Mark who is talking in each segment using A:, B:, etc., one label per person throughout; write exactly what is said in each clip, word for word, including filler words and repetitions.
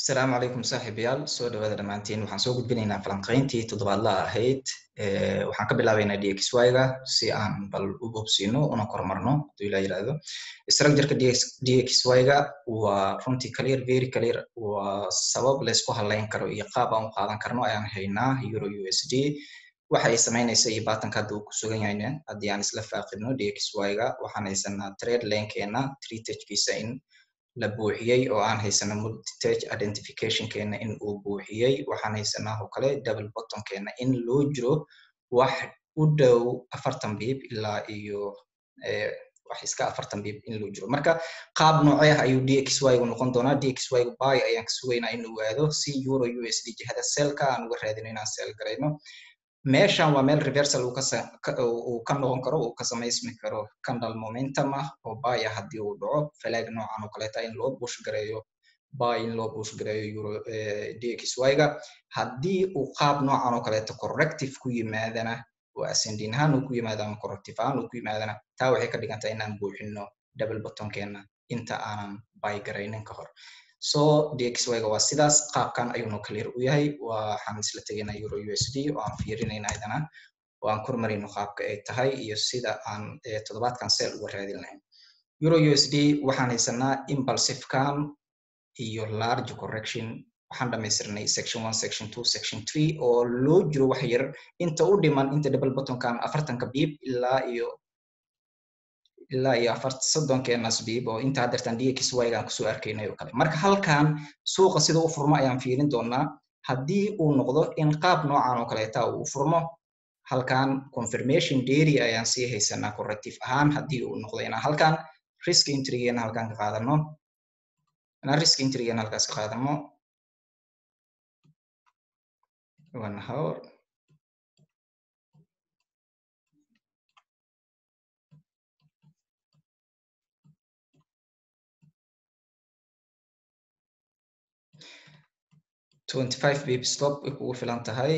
A: السلام عليكم saaxiibayaal soo dhawaada dhamaantiin waxaan soo gudbinaynaa falanqayntii toddobaadlaha ahayd ee waxaan ka bilaabaynaa D X Y-ga si aan bal u bobsiino una kormarno haduu ilaa yiraahdo structure-ka D X Y-ga waa runtii clear very clear waa sabab la isku halayn karo iyo qaab aan u qaadan karno ayaan haynaa euro U S D waxa ay sameynaysaa iyo baatanka hadda uu ku sugan yahayna haddii aan isla faaqidno D X Y-ga waxaan haysanaa trade lane-keena three touch-kiisa in la buuxiyay oo aan haysana multi-touch identification-keena in uu buuxiyay waxaan haysanaa oo kale double bottom-keena in loo jiro wax u dhow afartan biib ilaa iyo wax iska afartan biib in loo jiro marka qaab noocee ah ayuu D X Y-gu noqon doonaa D X Y-gu buy ayaan ka sugaynaa inuu aado si euro U S D jihada sell-ka aan uga raadino inaan sell garayno meeshan waa meel reversal uu ka uu ka noqon karo uu ka samaysmi karo candle momentum ah oo buy ah haddii uu dhaco flag noocan oo kaleeta in loo push gareeyo buy in loo push gareeyo euro D X Y-ga haddii uu qaab noocan oo kaleeta corrective ku yimaadana oo ascending ahaan uu ku yimaado ama corrective ahaan uu ku yimaadana taa waxay ka dhigan tahay inaan buuxino double bottom-keena inta aanan buy garaynin ka hor so D X Y-ga waa sidaas qaabkan ayuuna clear u yahay waxaan isla tegaynaa euro U S D oo aan fiirinayna idana oo aan kormarayno qaabka ay tahay iyo sida aan toddobaadkan sell uga raadin lahayn euro U S D waxaan haysanaa impulsive can iyo large correction waxaan dhamaystirnay section one section two section three oo loo jiro wax yar inta u dhiman inta double bottom-kan afartanka biib ilaa iyo ilaa iyo afartan soddonkeena biib oo inta hadeertan D X Y-gaan kusoo arkaynay oo kale marka halkan suuqa sida u furmo ayaan fiirin doonaa haddii uu noqdo in qaab noocan oo kaleeta uu furmo halkan confirmation dairy ayaan sii haysanaa corrective ahaan haddii uu noqdo inaan halkan risk entry-geena halkan ka qaadano inaan risk entry-geena halkaas ka qaadano one hour twenty-five biib stop way kugu filan tahay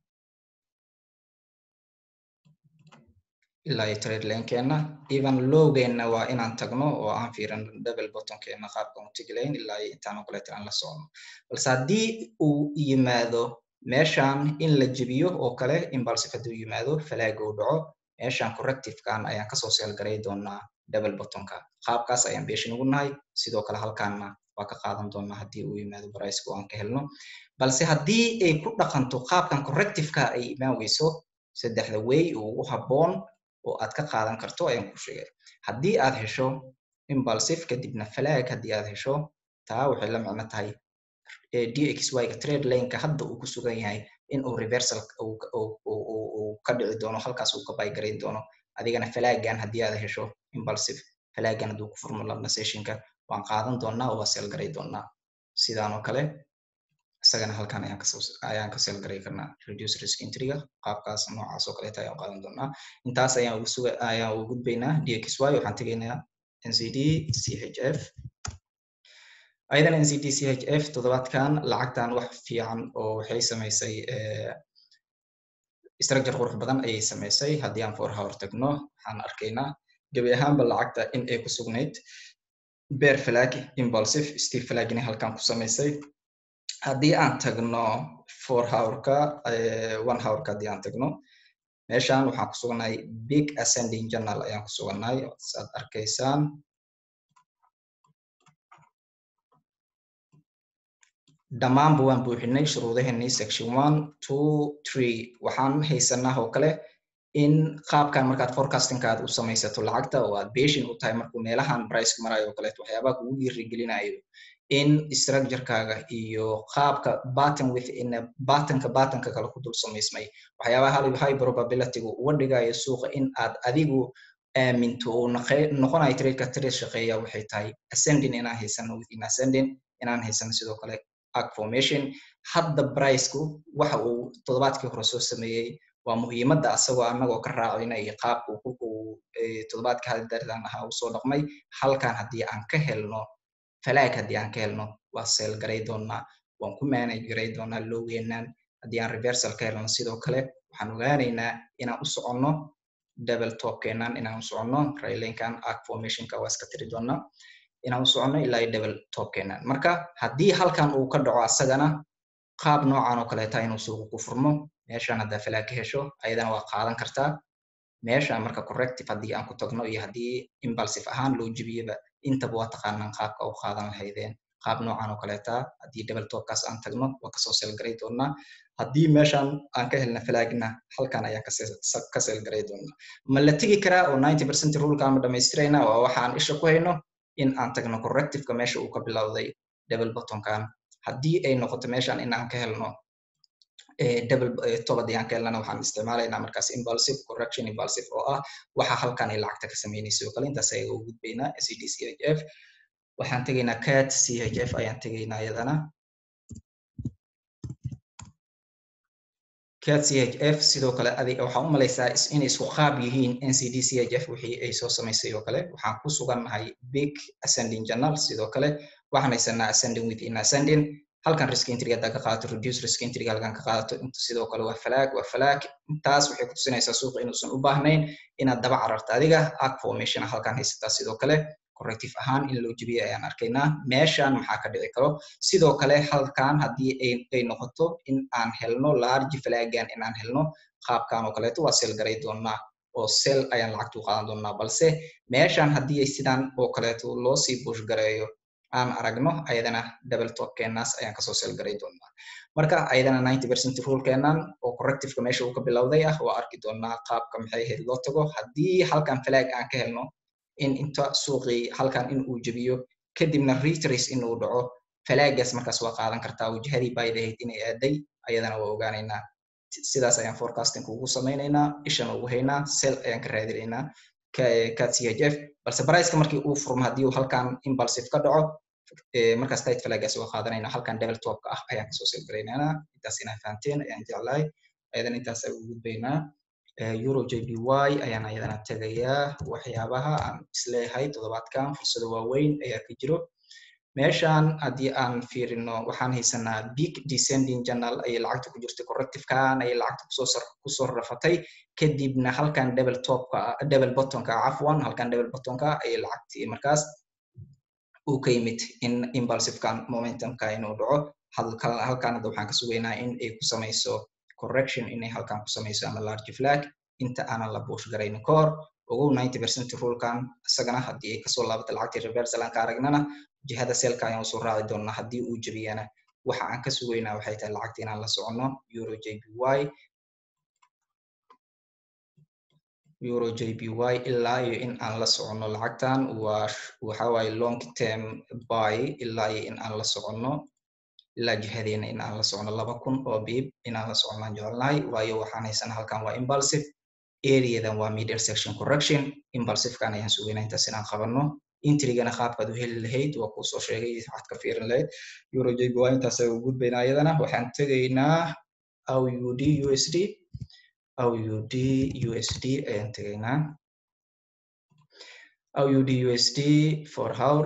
A: ilaa iyo trade lane-keena even low-geena waa inaan tagno oo aan fiirino double bottom-keena qaabkan u tegi lahayn ilaa iyo intaan oo kaleeta aan la socno balse haddii uu yimaado meeshan in la jebiyo oo kale impulsive hadduu yimaado flag uu dhaco meeshan corrective-kan ayaan kasoo sell garay doonaa double bottom-ka qaabkaas ayaan beeshin ugu nahay sidoo kale halkaanna waa ka qaadan doonaa haddii uu yimaado price-ku aan ka helno balse haddii ay ku dhaqanto qaabkan corrective-ka ay imaan weyso saddexda way ugu habboon oo aad ka qaadan karto ayaan ku sheegay haddii aad hesho impulsive kadibna flag haddii aad hesho taa waxay la macno tahay D X Y-ga trade lane-ka hadda uu ku sugan yahay in uu reversal uu ka dhici doono halkaas uu ka buy garayn doono adigana flagan haddii aad hesho impulsive flagan hadduu ku furmo labna session-ka waan qaadan doonaa oo waa sell garay doonaa sidaan oo kale isagana halkan ayaan kasoo ayaan ka sell garay karnaa reduce risk entry-ga qaabkaas noocaas oo kaleeta ayaan qaadan doonaa intaas ayaan ugu suga ayaan ugu gudbaynaa D X Y waxaan tegaynaa N C D C H F ayadana N C D C H F toddobaadkan lacagtan wax fiican oo waxay samaysay structure qurux badan ayay samaysay haddii aan four hour tagno waxaan arkaynaa gabi ahaanba lacagta in ay ku sugnayd bear flag impulsive steve flagina halkan ku samaysay haddii aan tagno four hour-ka one hour-ka haddii aan tagno meeshan waxaan ku sugannahay big ascending journal ayaan ku sugannahay saad arkaysaan dhammaanba waan buuxinay shuruudaheenii section one two three waxaan haysanaa oo kale in qaabkan markaad forecasting-kaad u samaysato lacagta oo aad beeshin u tahay markuu meelahan price-ka marayo oo kaleeto waxyaabaha kugu dhiirigelinayo in structure-kaaga iyo qaabka button within buttonka buttonka kale ku dul samaysmay waxyaabaha high probability-gu uga dhigayo suuqa in aad adigu aaminto oo noqonayo trade-ka trade shaqeeya waxay tahay ascending inaan haysano within ascending inaan haysano sidoo kale arc formation hadda price-ku waxa uu toddobaadkii hore soo sameeyey waa muhiimadda asagoo anagoo ka raacina iyo qaabka uu toddobaadka hadeertan ahaa u soo dhaqmay halkan haddii aan ka helno flag haddii aan ka helno waa sell garay doonaa waan ku manage garay doonaa low-geenan haddii aan reversal ka helno sidoo kale waxaan ogaanaynaa inaan u soconno double top-keenan inaan u soconno trailing-kan arc formation-ka waa iska tiri doonaa inaan u soconno ilaa double topkeena marka haddii halkan uu ka dhaco asagana qaab noocan oo kaleeta inuu suuqu ku furmo meeshaan haddaa falaag ka hesho ayadana waa qaadan kartaa meeshaan marka corrective haddii aan ku tagno iyo haddii impulsive ahaan loo jebiyaba intaba waa taqaanaan qaabka u qaadan lahaydeen qaab noocan oo kaleeta haddii double topkaas aan tagno waa kasoo selgaray doonaa haddii meeshaan aan ka helna falaagna halkan ayaan ka selgaray doonaa ma la tegi karaa oo ninety percent ruleka ama dhamaystirayna waa waxaan isha ku hayno in aan tagno correctiveka meesha uu ka bilowday double bottomkan haddii ay noqoto meeshaan in aan ka helno double top haddii aan ka helnana waxaan isticmaalaynaa markaas impulsive correction impulsive oo ah waxa halkan ay lacagta ka samaynayso oo kale intaas ayaga u gudbaynaa C D C H F waxaan tegaynaa cat C H F ayaan tegaynaa iyadana cat C H F sidoo kale adiga waxaan u malaysaa inay isku qaab yihiin N C D C H F wixii ay soo samaysay oo kale waxaan ku sugannahay big ascending channel sidoo kale waxaan haysanaa ascending within ascending halkan risk entry hadda ka qaadato reduce risk entry halkan ka qaadato inta sidoo kale waa falaag waa falaag intaas waxay ku tusinaysaa suuqa inuusan u baahnayn inaad daba cararto adiga arc formation halkan haysataa sidoo kale corrective ahaan in loo jebiyo ayaan arkaynaa meeshaan maxaa ka dhici karo sidoo kale halkan haddii ay noqoto in aan helno large falagan in aan helno qaabkan oo kaleeto waa sell garay doonaa oo sell ayaan lacagtu qaadan doonaa balse meeshaan haddii ay sidaan oo kaleeto loo sii push gareeyo aan aragno ayadana double topkeenaas ayaan kasoo sell garay doonaa marka ayadana ninety percent rulekeenan oo correctiveka meesha uu ka bilowday ah waa arki doonaa qaabka maxay ahayd loo tago haddii halkan flag aan ka helno in inta suuqii halkan in uu jebiyo kadibna retrace in uu dhaco falagaas markaas waa qaadan kartaa wajahadii bayd ahayd inay aaday ayadana waa ogaanaynaa sidaas ayaan forecasting ugu samaynaynaa ishan ugu haynaa sell ayaan ka raadinaynaa cat C H F balse priceka markii uu furmo haddii uu halkan impulsive ka dhaco markaas tight falagaas waa qaadanaynaa halkan double topka ah ayaan kasoo sell garaynaynaa intaas inaa fahanteen ayaan jeclahay ayadan intaas ay ugu gudbaynaa euro J B Y ayaan ayadana tagayaa waxyaabaha aan isleeyahay toddobaadkan fursado waaweyn ayaa ka jiro meeshaan haddii aan fiirino waxaan haysanaa big descending channel ayay lacagta ku jirtay correctivekan ayay lacagta kusoo kusoo rafatay kadibna halkan double topka double bottomka cafwan halkan double bottomka ayay lacagtii markaas uu ka yimid in impulsivekan momentumka inuu dhaco halkan halkan hadda waxaan ka sugaynaa in ay ku samayso correction inay halkan ku samayso ama large flag inta aanan la push garaynin kahor ogow ninety percent rulkan isagana haddii ay kasoo laabato lacagtii reversal aan ka aragnana jihada selka ayaan usoo raaci doonaa haddii uu jebiyana waxa aan ka sugaynaa waxay tahay lacagta inaan la socono euro J B Y euro J B Y ilaa iyo in aan la socono lacagtan waa waxa waaye long term buy ilaa iyo in aan la socono ilaa jihadeena in aan la socono laba kun oo bib in aan la socono aan jecelnahay waayo waxaan haysanaa halkan waa impulsive areadan waa middle section correction impulsivekan ayaan sugaynaa intaas inaan qabanno intrigana qaabkaad u heli lahayd waa kuu soo sheegay waxaad ka fiirin lahayd euro J B Y intaas ay u gudbaynaa iyadana waxaan tegaynaa A U D U S D A U D U S D ayaan tegaynaa A U D U S D for hour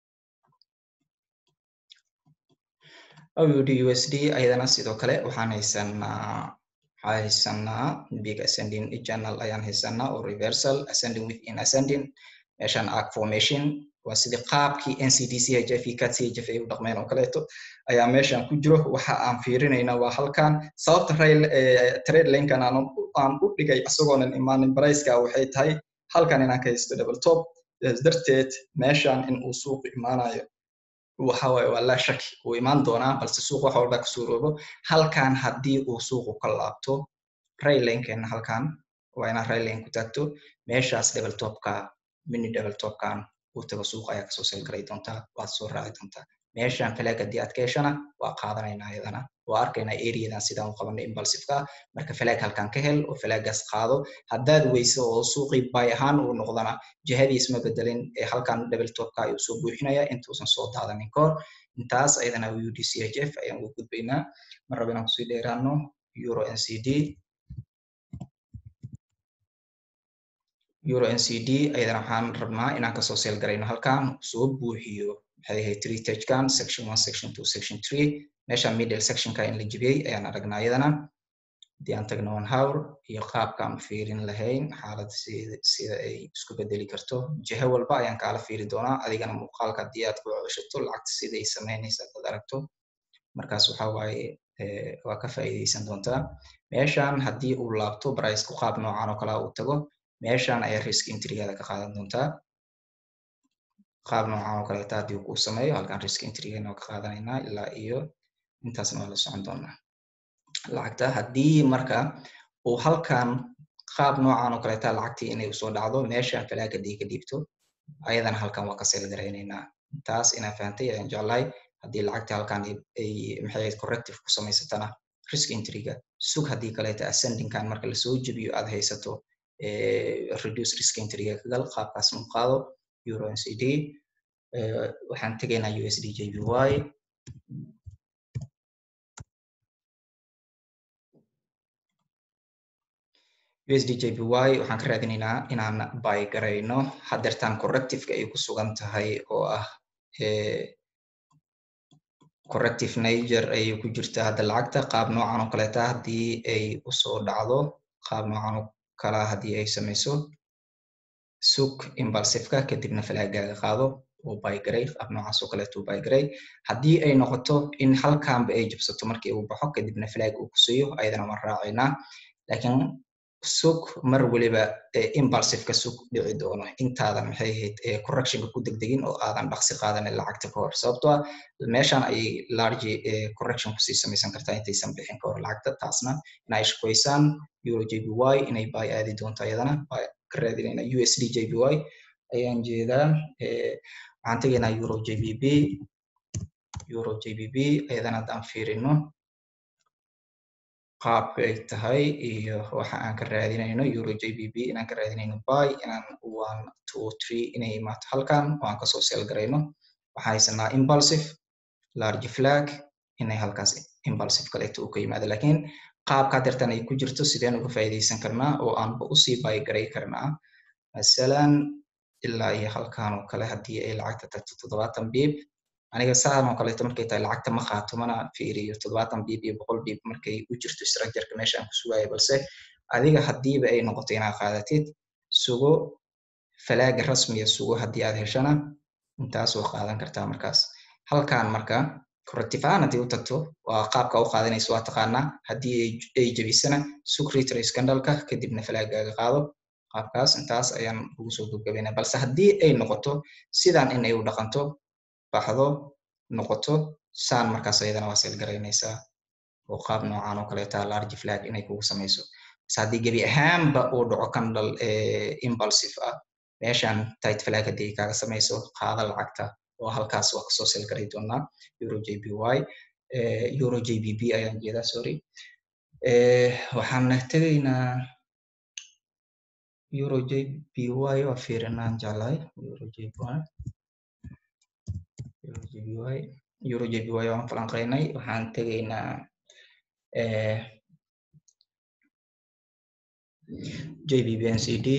A: A U D U S D ayadana sidoo kale waxaan haysanaa waxaan haysanaa big ascending channel ayaan haysanaa oo reversal ascending within ascending meeshaan arc formation waa sidii qaabkii N C D C H F cat C H F ay u dhaqmeen oo kaleeto ayaa meeshaan ku jiro waxa aan fiirinaynaa waa halkan sababta rail trade linkan aan aan u dhigay asagoonan imaanin priceka waxay tahay halkan inaan ka haysto double top darteed meeshaan in uu suuq imaanayo waxa waaye waa la shaki uu imaan doonaa balse suuq wax walba ka suuroobo halkan haddii uu suuqu ka laabto rail linkan halkan waa inaan rail link ku taagto meeshaas double topka mini double topkan uu tago suuq ayaa kasoo sell garay doontaa waad soo raaci doontaa meeshaan flag haddii aad ka heshana waa qaadanaynaa iyadana waa arkaynaa areadan sidaan u qabanay impulsiveka marka flag halkan ka hel oo flagaas qaado haddaad weyso oo suuqii buy ahaan uu noqdana jihadiis ma bedelin ee halkan double topka ayuu soo buuxinaya intuusan soo daadanin kahor intaas ayadana U D C H F ayaan ugu gudbaynaa mar raba inaan kusii dheeraano euro N C D euro N C D ayadana waxaan rabnaa inaan kasoo sell garayno halkan soo buuxiyo maxay ahayd three touchkan section one section two section three meesha middle sectionka in la jibiyey ayaan aragnaa ayadana haddii aan tagno on hour iyo qaabkaan fiirin lahayn xaalad sida ay isku bedeli karto jiho walba ayaan kaala fiiri doonaa adigana muuqaalka haddii aad ku ceshato lacagta siday samaynaysa aad aragto markaas waxa waaye waa ka faa'iidaysan doontaa meeshaan haddii uu laabto price ku qaab noocan oo kale uu tago meeshaan ayaa risk entry-gaada ka qaadan doontaa qaab noocan oo kaleeta haddii uu ku sameeyo halkan risk entry-gana waa ka qaadanaynaa ilaa iyo intaasna waa la socon doonaa lacagta haddii marka uu halkan qaab noocan oo kaleeta lacagtii inay usoo dhacdo meeshaan falaag haddii ka dhiibto ayadana halkan waa ka seel garaynaynaa taas inaan fahantay ayaan jeclahay haddii lacagta halkan ay maxay corrective ku samaysatana risk entry-ga sug haddii kaleeta ascending-kan marka lasoo jebiyo aad haysato reduce risk entry-ga kagal qaabkaas u qaado euro N C D waxaan tegaynaa U S D J B Y U S D J B Y waxaan ka raadinaynaa inaan buy garayno haddeertaan corrective-ka ay ku sugan tahay oo ah corrective nature ayay ku jirtaa hadda lacagta qaab noocan oo kaleeta haddii ay usoo dhacdo qaab noocan oo kala haddii ay samayso sug impulsive-ka kadibna falaagaaga qaado oo buy garay qaab noocaas oo kaleeta buy garay haddii ay noqoto in halkaanba ay jabsato markii uu baxo kadibna falaag uu ku siiyo ayadana waan raacaynaa laakiin sug mar waliba impulsive-ka sug dhici doono intaadan maxay ahayd correction-ka ku degdegin oo aadan dhaqsi qaadanin lacagta ka hor sababtoo ah meeshaan ayay large correction kusii samaysan kartaa intaysan bixin ka hor lacagta taasna inay shaqaysaan euro J B Y inay buy aadi doonto ayadana ka raadinayna U S D J B Y ayaan jeedaa waxaan tegaynaa euro J B B euro J B B ayadana haddaan fiirino qaabka ay tahay iyo waxa aan ka raadinayno euro J B B inaan ka raadinayno buy inaan one two three inay imaato halkan oo aan kasoo seel garayno waxaan haysanaa impulsive large flag inay halkaas impulsive kaleeto uu ka yimaado laakiin qaabka haddeertan ay ku jirto sideen uga faa'iidaysan karnaa oo aanba usii buy garay karnaa masalan ilaa iyo halkan oo kale haddii ay lacagta tagto toddobaatan biib aniga saan oo kaleeto markay tahay lacagta ma qaato mana fiiriyo toddobaatan biib iyo boqol biib markay u jirto structure-ka meesha aan ku sugayo balse adiga haddiiba ay noqoto inaad qaadatid sugo falaaga rasmiya sugo haddii aad heshana intaas oo qaadan kartaa markaas halkan marka corrective ahaan haddii u tagto waa qaabka u qaadanayso waa taqaanaa haddii ay jebisana sug retrace candle-ka kadibna falaagaaga qaado qaabkaas intaas ayaan ugu soo gabagabaynaa balse haddii ay noqoto sidaan inay u dhaqanto baxdo noqoto saan markaas ayadana waa seel garaynaysaa oo qaab noocan oo kaleeta large flag inay kugu samayso bas haddii gebi ahaanba uu dhaco candle impulsive ah meeshaan tight flag haddii kaaga samayso qaada lacagta oo halkaas waa kasoo seel garay doonaa euro J B Y euro J B B ayaan jeedaa sorry waxaan tegaynaa euro J B Y waa fiirinaan jeclahay euro J B Y euro J B Y euro J B Y waan falanqaynay waxaan tegaynaa J B B N C D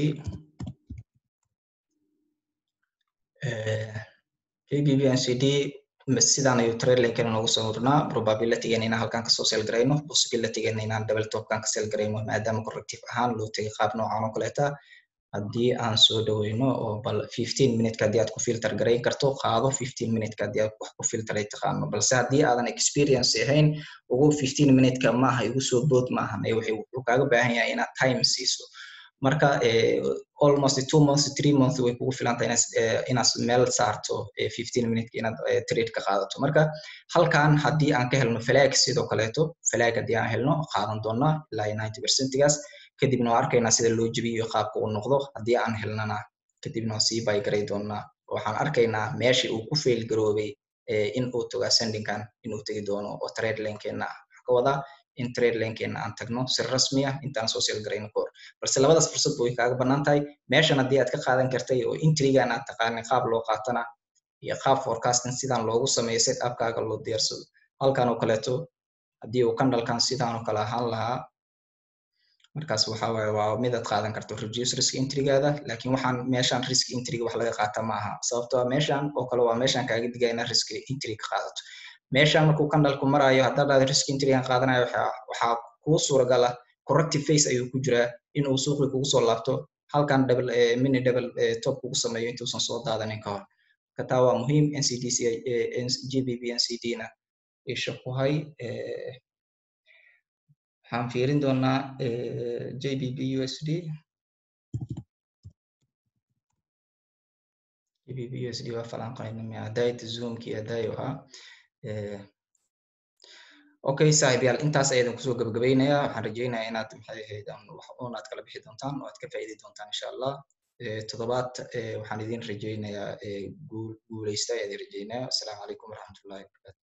A: J B B N C D sidaan ayuu trade line-kan noogu soo hurnaa probability-gan inaan halkan kasoo seel garayno possibility-gan inaan double top-kan ka seel garayno maadaama corrective ahaan loo tegay qaab noocan oo kaleeta haddii aan soo dhaweyno oo bal fifteen minute haddii aad ku filter garayn karto qaado fifteen minute haddii aad wax ku filteray taqaano balse haddii aadan experience ahayn ugu fifteen minute maaha igu soo bood maaha wuxuu kaaga baahan yahay inaad time siiso marka almost two months three months way kugu filanta inaad meel saarto fifteen minute inaad trade ka qaadato marka halkan haddii aan ka helno flag sidoo kaleeto flag haddii aan helno qaadan doonaa ilaa ninety percent gaas kadibna waa arkaynaa sida loo jebiyo qaabka uu noqdo haddii aan helnana kadibna waa sii buy garay doonaa waxaan arkaynaa meeshii uu ku fail garoobay in uu tago ascending-kan inuu tegi doono oo trade line-keena waxa ka wadaa in trade line-keena aan tagno si rasmi ah intaan soo seel garayno kahor balse labadaas fursad way kaaga bannaan tahay meeshan haddii aad ka qaadan kartay oo entry-gan aad taqaanay qaab loo qaatana iyo qaab forecasting sidaan loogu sameeyo set up-kaaga loo diyaarsado halkan oo kaleeto haddii uu candle-kan sidaan oo kale ahaan lahaa markaas waxa waaye waa mid aad qaadan karto reduce risk entry-gaada laakiin waxaan meeshaan risk entry-ga wax laga qaata ma aha sababtoo ah meeshaan oo kale waa meeshaan kaaga digaya inaad risk entry ka qaadato meeshaan markuu candle-ku marayo haddaad aad risk entry-gan qaadanayo waxaa kuu suuragal ah corrective phase ayuu ku jiraa inuu suuqi kugu soo laabto halkan double mini double top kugu sameeyo intuusan soo daadanin ka hor kataa waa muhiim N C D G B B N C D na isha ku hay waxaan fiirin doonaa J B B U S D J B B U S D waa falanqaynaa ma hadayt zoomkii hadayo ha okay saaxiibayaal intaas ayaan kusoo gabagabeynayaa waxaan rajeynayaa inaad maxay ahayd wax oo aad kala bixi doontaan oo aad ka faa'iidi doontaan insha Allah toddobaad waxaan idin rajeynayaa guul guuleysta ayaan rajeynayaa assalaamu calaykum waraxmatullaahi wabarakaatuh